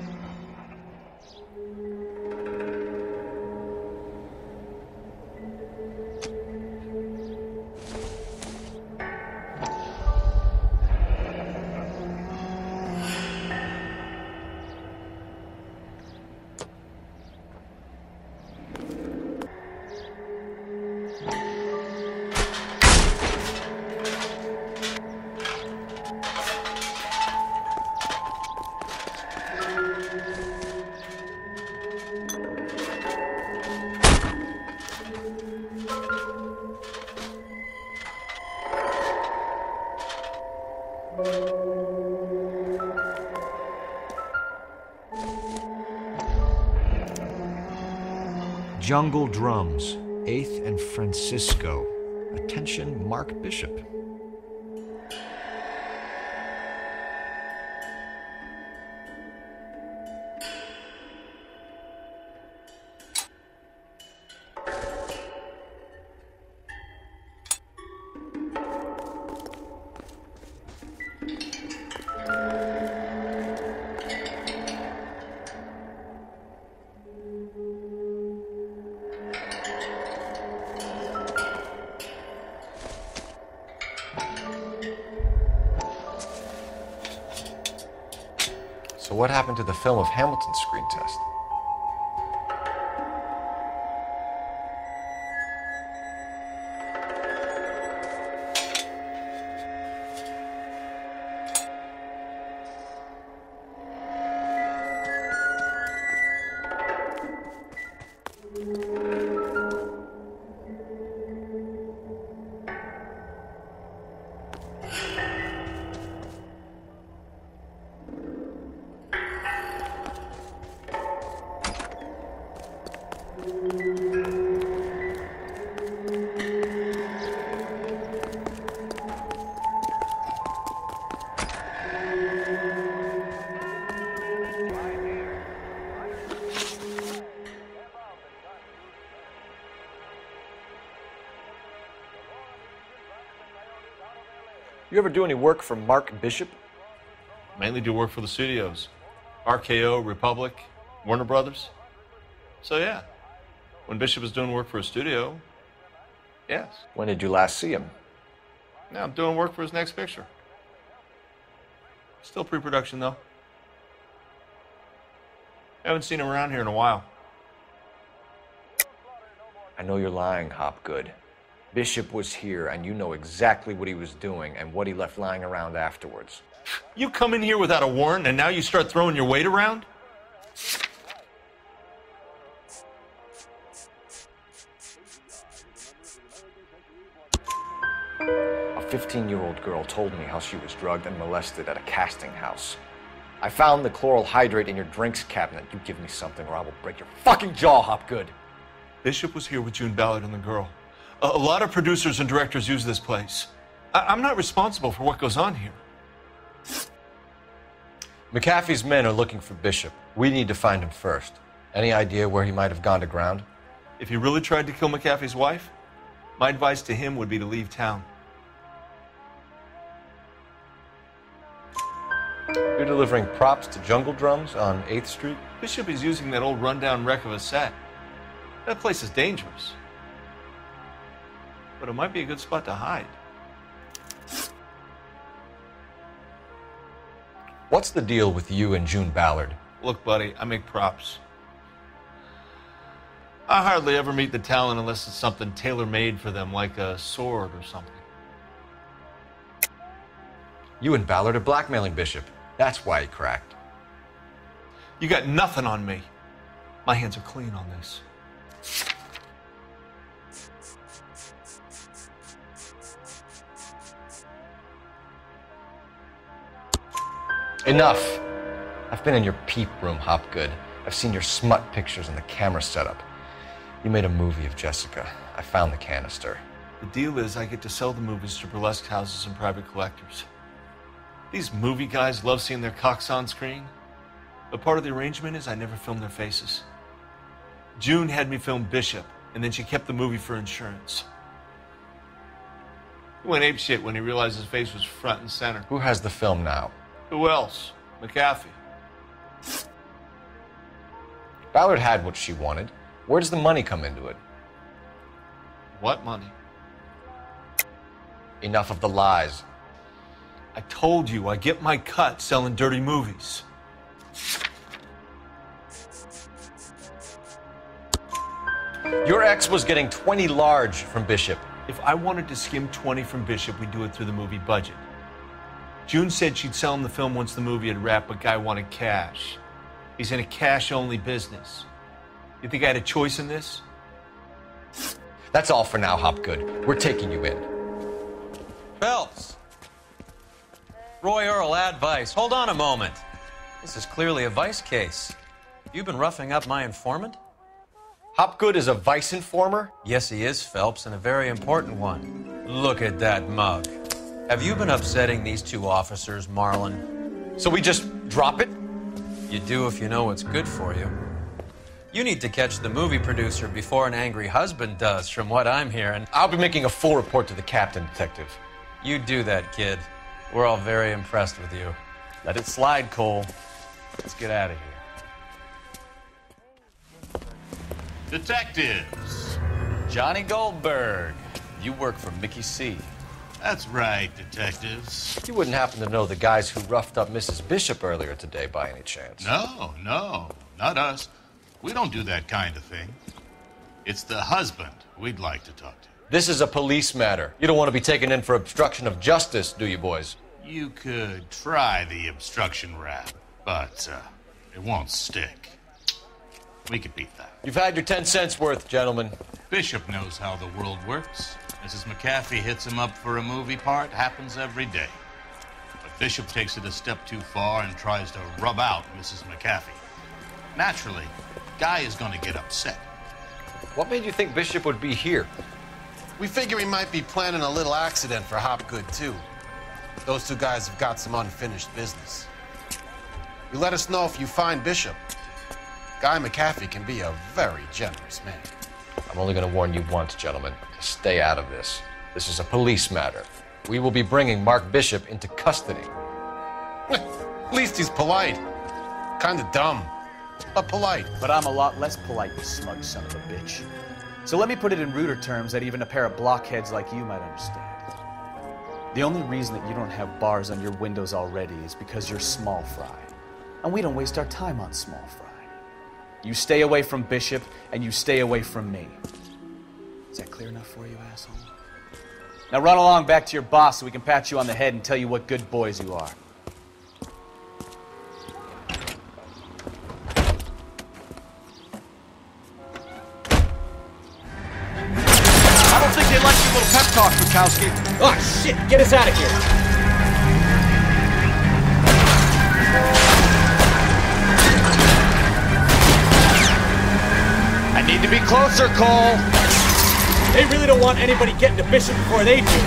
Jungle Drums, eighth and Francisco. Attention, Mark Bishop.
So what happened to the film of Hamilton's screen test? You ever do any work for Mark Bishop?
Mainly do work for the studios. R K O, Republic, Warner Brothers. So yeah, when Bishop was doing work for a studio, yes.
When did you last see him?
Now I'm doing work for his next picture. Still pre-production though. Haven't seen him around here in a while.
I know you're lying, Hopgood. Bishop was here, and you know exactly what he was doing and what he left lying around afterwards.
You come in here without a warrant, and now you start throwing your weight around?
A fifteen-year-old girl told me how she was drugged and molested at a casting house. I found the chloral hydrate in your drinks cabinet. You give me something or I will break your fucking jaw, Hopgood.
Bishop was here with June Ballard and the girl. A, a lot of producers and directors use this place. I, I'm not responsible for what goes on here.
McAfee's men are looking for Bishop. We need to find him first. Any idea where he might have gone to ground?
If he really tried to kill McAfee's wife, my advice to him would be to leave town.
You're delivering props to Jungle Drums on eighth street?
Bishop is using that old rundown wreck of a set. That place is dangerous. But it might be a good spot to hide.
What's the deal with you and June Ballard?
Look, buddy, I make props. I hardly ever meet the talent unless it's something tailor-made for them, like a sword or something.
You and Ballard are blackmailing Bishop. That's why he cracked.
You got nothing on me.
My hands are clean on this.
Enough. I've been in your peep room, Hopgood. I've seen your smut pictures and the camera setup. You made a movie of Jessica. I found the canister.
The deal is I get to sell the movies to burlesque houses and private collectors. These movie guys love seeing their cocks on screen. But part of the arrangement is I never film their faces. June had me film Bishop, and then she kept the movie for insurance. He went apeshit when he realized his face was front and center.
Who has the film now?
Who else? McAfee.
Ballard had what she wanted. Where does the money come into it?
What money?
Enough of the lies.
I told you, I get my cut selling dirty movies.
Your ex was getting twenty large from Bishop.
If I wanted to skim twenty from Bishop, we'd do it through the movie budget. June said she'd sell him the film once the movie had wrapped, but Guy wanted cash. He's in a cash-only business. You think I had a choice in this?
That's all for now, Hopgood. We're taking you in.
Phelps. Roy Earl, ad vice. Hold on a moment. This is clearly a vice case. You've been roughing up my informant?
Hopgood is a vice informer?
Yes, he is, Phelps, and a very important one. Look at that mug. Have you been upsetting these two officers, Marlon?
So we just drop it?
You do if you know what's good for you. You need to catch the movie producer before an angry husband does, from what I'm hearing.
I'll be making a full report to the captain, Detective.
You do that, kid. We're all very impressed with you.
Let it slide, Cole. Let's get out of here.
Detectives.
Johnny Goldberg. You work for Mickey C.
That's right, detectives.
You wouldn't happen to know the guys who roughed up Missus Bishop earlier today by any chance?
No, no, not us. We don't do that kind of thing. It's the husband we'd like to talk to.
This is a police matter. You don't want to be taken in for obstruction of justice, do you, boys?
You could try the obstruction rap, but uh, it won't stick. We could beat that.
You've had your ten cents worth, gentlemen.
Bishop knows how the world works. Missus McAfee hits him up for a movie part. Happens every day. But Bishop takes it a step too far and tries to rub out Missus McAfee. Naturally, Guy is going to get upset.
What made you think Bishop would be here?
We figure he might be planning a little accident for Hopgood, too. Those two guys have got some unfinished business. You let us know if you find Bishop. Guy McAfee can be a very generous man.
I'm only going to warn you once, gentlemen. Stay out of this. This is a police matter. We will be bringing Mark Bishop into custody.
At least he's polite. Kind of dumb, but polite.
But I'm a lot less polite, you smug son of a bitch. So let me put it in ruder terms that even a pair of blockheads like you might understand. The only reason that you don't have bars on your windows already is because you're small fry. And we don't waste our time on small fry. You stay away from Bishop, and you stay away from me. Is that clear enough for you, asshole? Now run along back to your boss so we can pat you on the head and tell you what good boys you are.
I don't think they like your little pep talk, Bukowski.
Oh, shit! Get us out of here!
I need to be closer, Cole.
They really don't want anybody getting to Bishop before they do.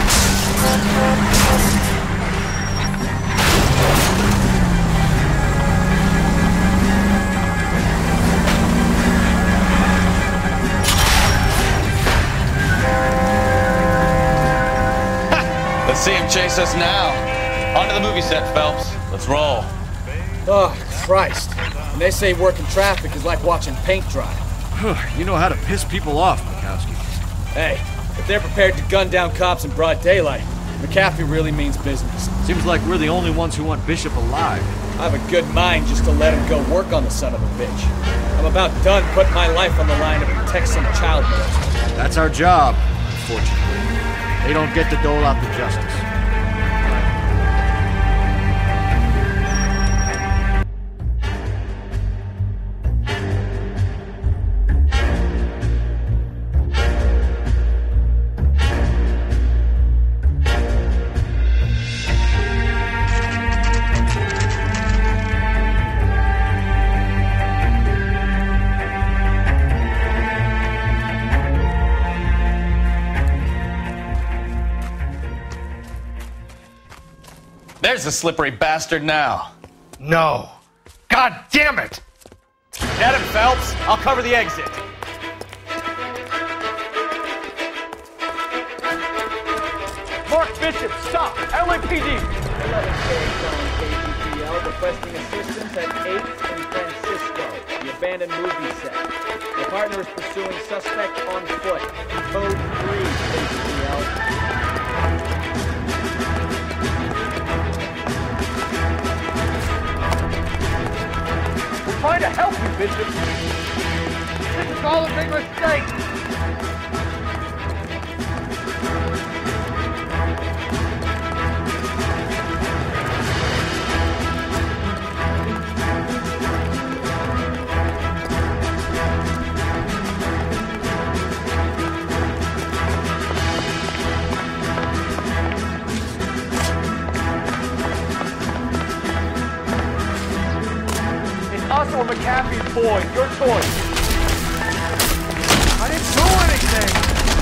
Let's see him chase us now. On to the movie set, Phelps. Let's roll.
Oh, Christ. And they say working traffic is like watching paint dry.
You know how to piss people off, Bukowski.
Hey, if they're prepared to gun down cops in broad daylight, McAfee really means business.
Seems like we're the only ones who want Bishop alive.
I have a good mind just to let him go work on the son of a bitch. I'm about done putting my life on the line to protect some child molester.
That's our job, unfortunately. They don't get to dole out the justice.
There's the slippery bastard now.
No. God damn it!
Get him, Phelps. I'll cover the exit. Mark Bishop, stop! L A P D!
eleven K calling K G P L, requesting assistance at eighth and Francisco, the abandoned movie set. The partner is pursuing suspect on foot. Code three, K G P L.
We're trying to help you, Bishop. This is all a big mistake.
Us or McAfee's boy, your choice.
I didn't do anything.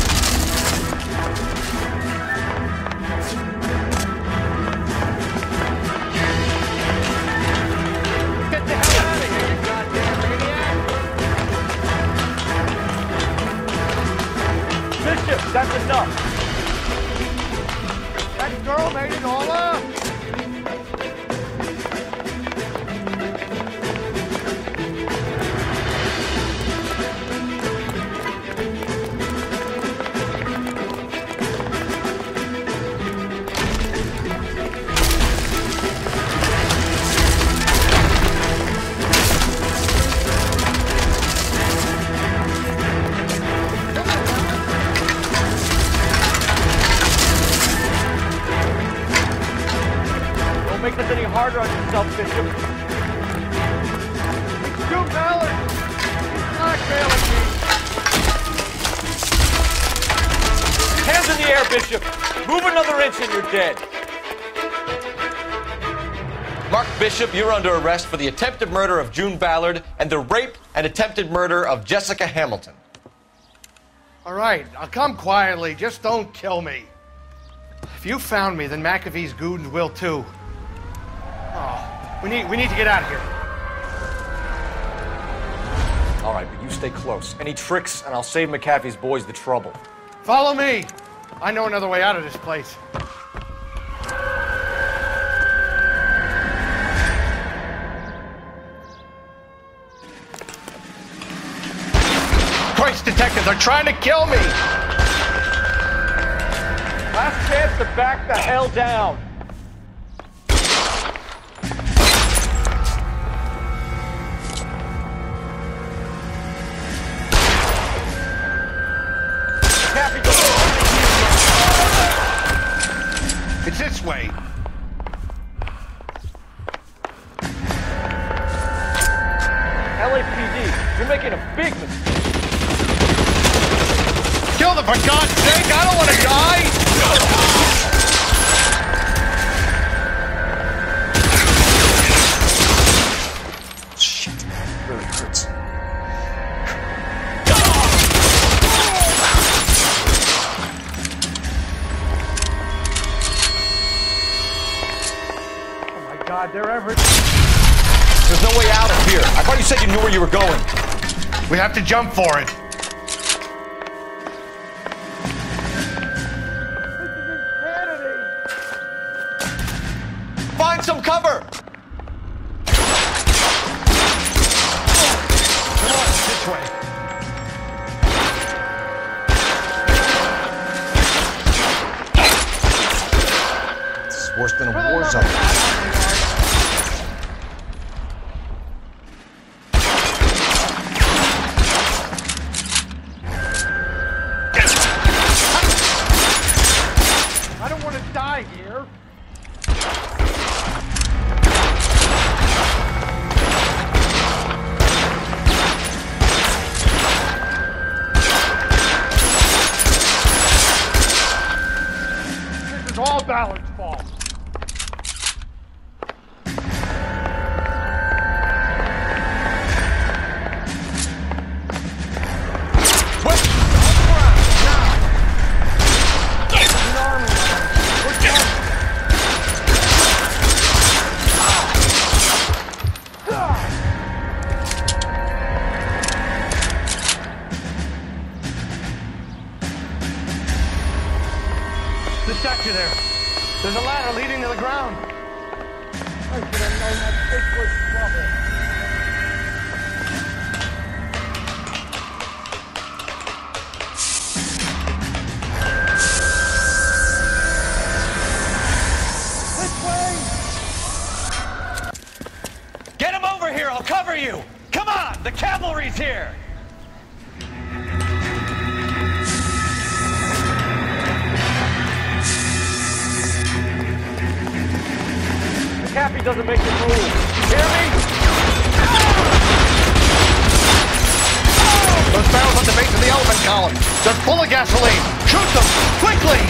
Get the hell out of here, you goddamn maniac!
Bishop, that's enough.
That girl made it all up.
Make this any harder on yourself, Bishop.
You Ballard! He's blackmailing me!
Hands in the air, Bishop! Move another inch and you're dead.
Mark Bishop, you're under arrest for the attempted murder of June Ballard and the rape and attempted murder of Jessica Hamilton.
All right, I'll come quietly. Just don't kill me. If you found me, then McAfee's goons will too. Oh, we need we need to get out of here.
All right, but you stay close. Any tricks, and I'll save McAfee's boys the trouble.
Follow me. I know another way out of this place. Christ, detectives, they're trying to kill me!
Last chance to back the hell down.
It's this way.
L A P D, you're making a big mistake.
Kill them, for God's sake! I don't want to die!
Shit, it really hurts.
God, they're ever...
There's no way out of here. I thought you said you knew where you were going.
We have to jump for it.
Find some cover!
Come on, this way.
This is worse than a war zone.
I don't want to die here. This is all Ballard's fault. Just got you there. There's a ladder leading to the ground.
I should have known that this was trouble.
Get him over here, I'll cover you! Come on, the cavalry's here!
Cappy doesn't make it move. Hear me?
Those barrels at the base of the element column. They're full of gasoline. Shoot them! Quickly!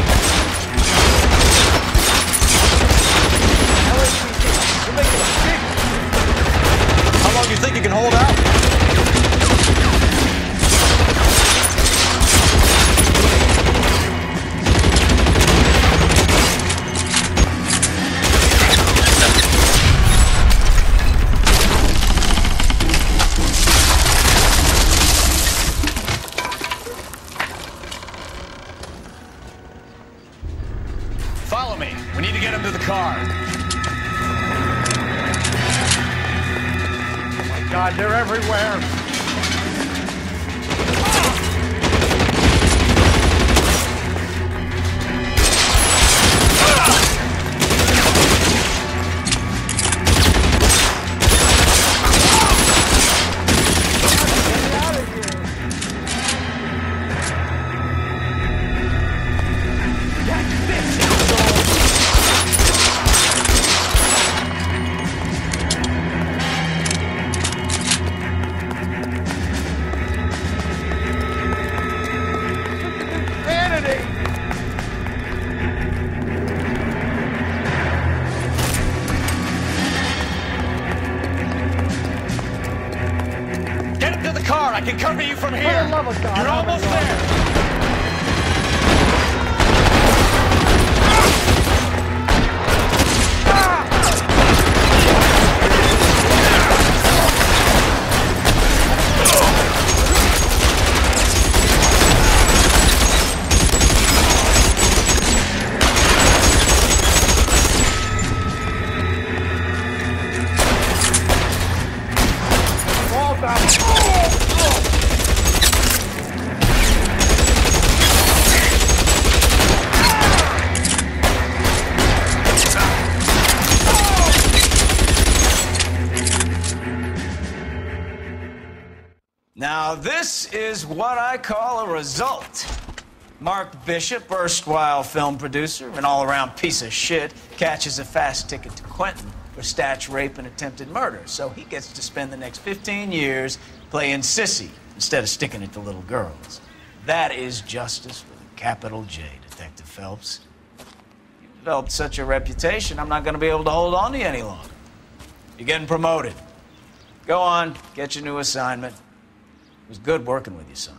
How long do you think you can hold out?
Follow me. We need to get him to the car.
Oh my God, they're everywhere.
I can cover you from here.
For the love of God,
You're almost there.
Now, this is what I call a result. Mark Bishop, erstwhile film producer, an all-around piece of shit, catches a fast ticket to Quentin for statch rape and attempted murder. So he gets to spend the next fifteen years playing sissy instead of sticking it to little girls. That is justice with a capital J, Detective Phelps. You've developed such a reputation, I'm not going to be able to hold on to you any longer. You're getting promoted. Go on, get your new assignment. It was good working with you, son.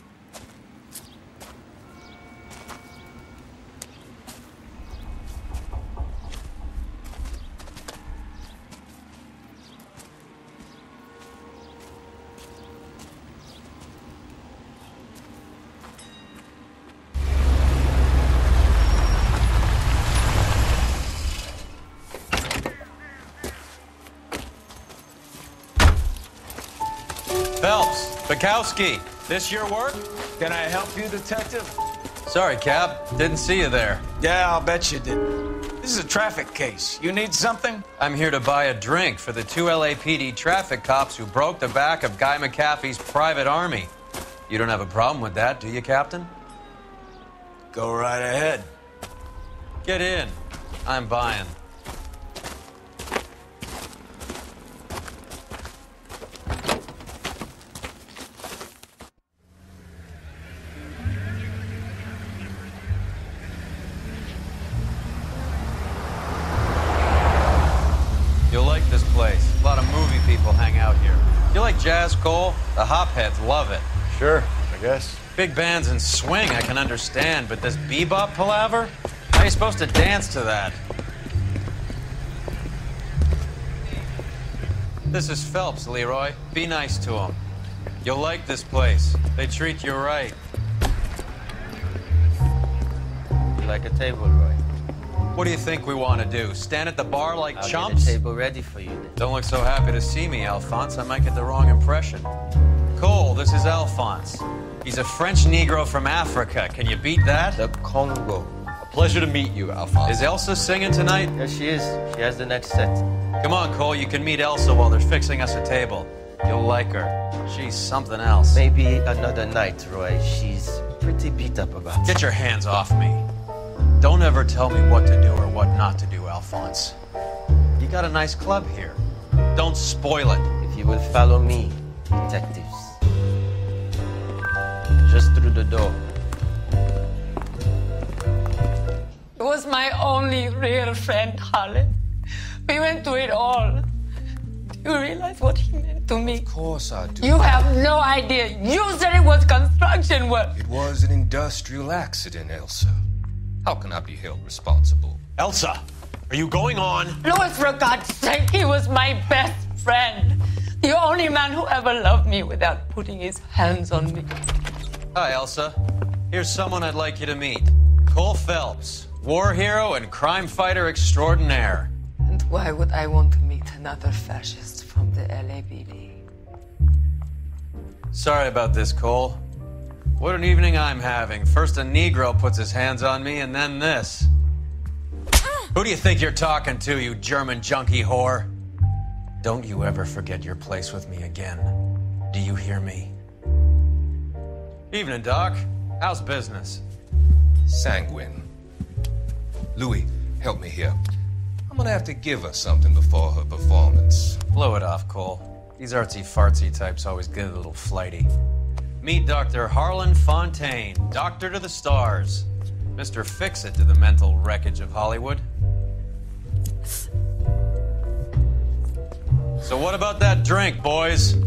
Phelps, Bukowski, this your work?
Can I help you, Detective?
Sorry, Cap. Didn't see you there.
Yeah, I'll bet you didn't. This is a traffic case. You need something?
I'm here to buy a drink for the two L A P D traffic cops who broke the back of Guy McAfee's private army. You don't have a problem with that, do you, Captain?
Go right ahead.
Get in. I'm buying. You'll like this place. A lot of movie people hang out here. You like jazz, Cole? The hopheads love it.
Sure, I guess.
Big bands and swing I can understand, but this bebop palaver? How are you supposed to dance to that? This is Phelps, Leroy. Be nice to him. You'll like this place. They treat you right. You
like a table, Roy?
What do you think we want to do? Stand at the bar like
I'll
chumps?
get a table ready for you then.
Don't look so happy to see me, Alphonse. I might get the wrong impression. Cole, this is Alphonse. He's a French Negro from Africa. Can you beat that?
The Congo.
A pleasure to meet you, Alphonse.
Is Elsa singing tonight?
Yes, she is. She has the next set.
Come on, Cole. You can meet Elsa while they're fixing us a table. You'll like her. She's something else.
Maybe another night, Roy. She's pretty beat up about it.
Get your hands off me. Don't ever tell me what to do or what not to do, Alphonse. You got a nice club here. Don't spoil it.
If you will follow me, detectives. Just through the door.
He was my only real friend, Harlan. We went through it all. Do you realize what he meant to me?
Of course I do.
You have no idea. You said it was construction work.
It was an industrial accident, Elsa. How can I be held responsible?
Elsa, are you going on?
Louis, for God's sake, he was my best friend. The only man who ever loved me without putting his hands on me.
Hi, Elsa. Here's someone I'd like you to meet. Cole Phelps, war hero and crime fighter extraordinaire.
And why would I want to meet another fascist from the L A P D?
Sorry about this, Cole. What an evening I'm having. First a Negro puts his hands on me, and then this. Who do you think you're talking to, you German junkie whore? Don't you ever forget your place with me again. Do you hear me? Evening, Doc. How's business?
Sanguine. Louis, help me here. I'm gonna have to give her something before her performance.
Blow it off, Cole. These artsy-fartsy types always get a little flighty. Meet Doctor Harlan Fontaine, doctor to the stars. Mister Fix-It to the mental wreckage of Hollywood. So what about that drink, boys?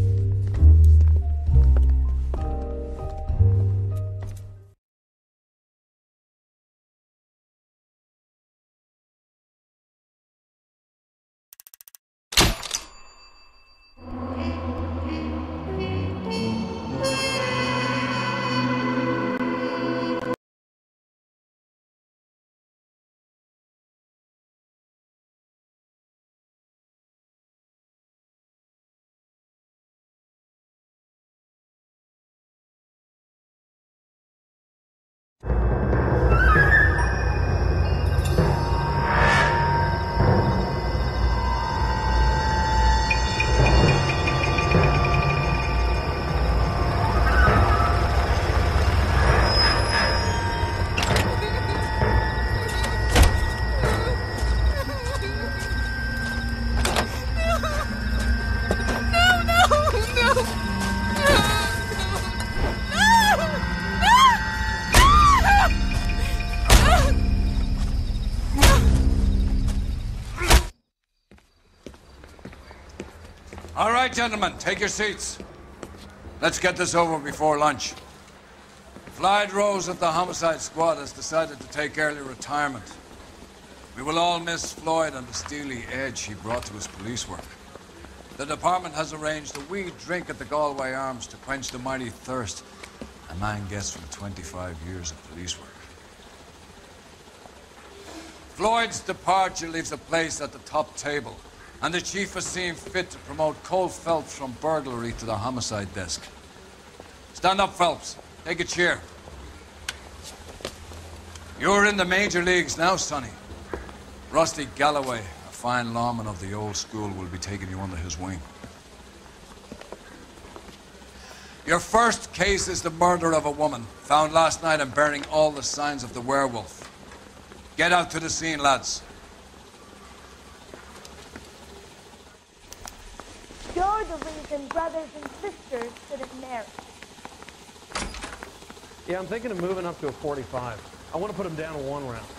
All right, gentlemen, take your seats. Let's get this over before lunch. Floyd Rose of the Homicide Squad has decided to take early retirement. We will all miss Floyd and the steely edge he brought to his police work. The department has arranged a wee drink at the Galway Arms to quench the mighty thirst a man gets from twenty-five years of police work. Floyd's departure leaves a place at the top table, and the chief has seen fit to promote Cole Phelps from burglary to the homicide desk. Stand up, Phelps. Take a chair. You're in the major leagues now, Sonny. Rusty Galloway, a fine lawman of the old school, will be taking you under his wing. Your first case is the murder of a woman, found last night and bearing all the signs of the werewolf. Get out to the scene, lads.
You're the reason brothers and sisters shouldn't marry.
Yeah, I'm thinking of moving up to a forty-five. I want to put him down in one round.